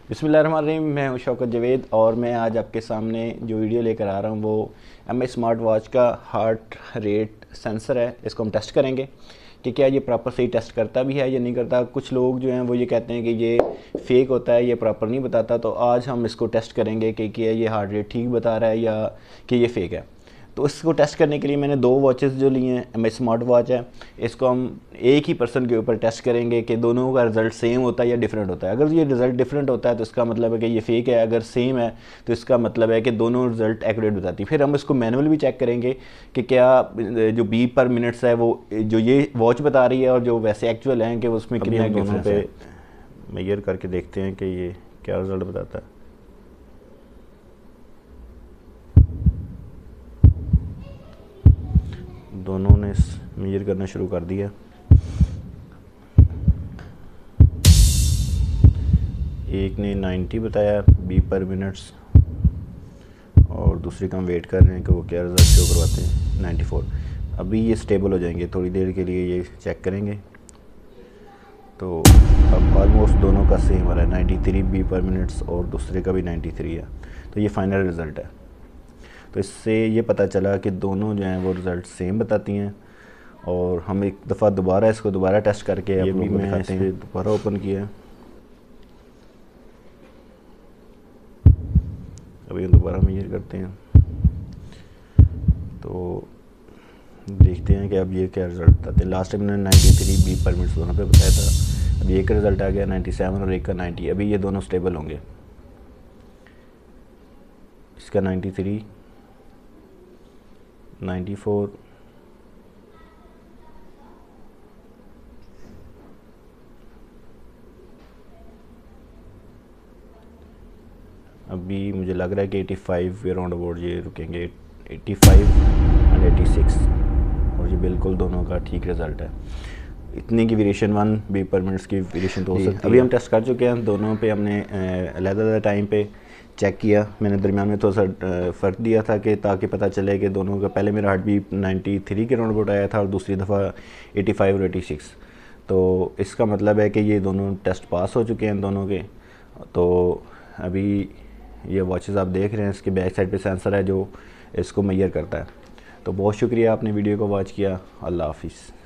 बिस्मिल्लाहिर्रहमानिर्रहीम। मैं हूं शौकत जवेद और मैं आज आपके सामने जो वीडियो लेकर आ रहा हूं वो एम आई स्मार्ट वॉच का हार्ट रेट सेंसर है। इसको हम टेस्ट करेंगे कि क्या ये प्रॉपर सही टेस्ट करता भी है या नहीं करता। कुछ लोग जो हैं वो ये कहते हैं कि ये फ़ेक होता है, ये प्रॉपर नहीं बताता। तो आज हम इसको टेस्ट करेंगे कि क्या ये हार्ट रेट ठीक बता रहा है या कि ये फ़ेक है। तो इसको टेस्ट करने के लिए मैंने दो वॉचेस जो लिए हैं, एम आई स्मार्ट वॉच है। इसको हम एक ही पर्सन के ऊपर टेस्ट करेंगे कि दोनों का रिज़ल्ट सेम होता है या डिफरेंट होता है। अगर ये रिज़ल्ट डिफरेंट होता है तो इसका मतलब है कि ये फ़ेक है, अगर सेम है तो इसका मतलब है कि दोनों रिज़ल्ट एक्यूरेट बताती है। फिर हम इसको मैनुअल भी चेक करेंगे कि क्या जो बीप पर मिनट्स है वो जो ये वॉच बता रही है और जो वैसे एक्चुअल हैं कि उसमें कितना दोनों डिफरेंस पे है। मेजर करके देखते हैं कि ये क्या रिज़ल्ट बताता है। दोनों ने मेजर करना शुरू कर दिया। एक ने 90 बताया बीप पर मिनट्स और दूसरे का हम वेट कर रहे हैं कि वो क्या रिज़ल्ट शो करवाते हैं। 94। अभी ये स्टेबल हो जाएंगे, थोड़ी देर के लिए ये चेक करेंगे। तो अब ऑलमोस्ट दोनों का सेम आ रहा है, 93 बी पर मिनट्स और दूसरे का भी 93 है। तो ये फाइनल रिज़ल्ट है। तो इससे ये पता चला कि दोनों जो हैं वो रिज़ल्ट सेम बताती हैं। और हम एक दफ़ा दोबारा इसको दोबारा टेस्ट करके ये आप भी लोगों को मैं दिखाते हैं। दोबारा ओपन किया है, अभी हम दोबारा मेजर करते हैं तो देखते हैं कि अब ये क्या रिज़ल्ट बताते हैं। लास्ट टाइम मैंने 93 बी पर मिनट्स दोनों पे बताया था। अब एक रिज़ल्ट आ गया 97 और एक का 90। अभी ये दोनों स्टेबल होंगे। इसका 93, 94, अभी मुझे लग रहा है कि 85 के अराउंड अबाउट ये रुकेंगे। 85 एंड 86 और ये बिल्कुल दोनों का ठीक रिज़ल्ट है। इतनी की वेरिएशन 1 बी पर मिनट्स की वेरिएशन तो हो सकती है। अभी हम टेस्ट कर चुके हैं दोनों पे। हमने अलग-अलग टाइम पे चेक किया। मैंने दरमियान में थोड़ा सा फ़र्क दिया था कि ताकि पता चले कि दोनों का पहले मेरा हार्ट बीट 93 के अराउंड अबाउट आया था और दूसरी दफ़ा 85 और 86। तो इसका मतलब है कि ये दोनों टेस्ट पास हो चुके हैं दोनों के। तो अभी ये वॉचेस आप देख रहे हैं, इसके बैक साइड पे सेंसर है जो इसको मेजर करता है। तो बहुत शुक्रिया आपने वीडियो को वॉच किया। अल्लाह हाफिज़।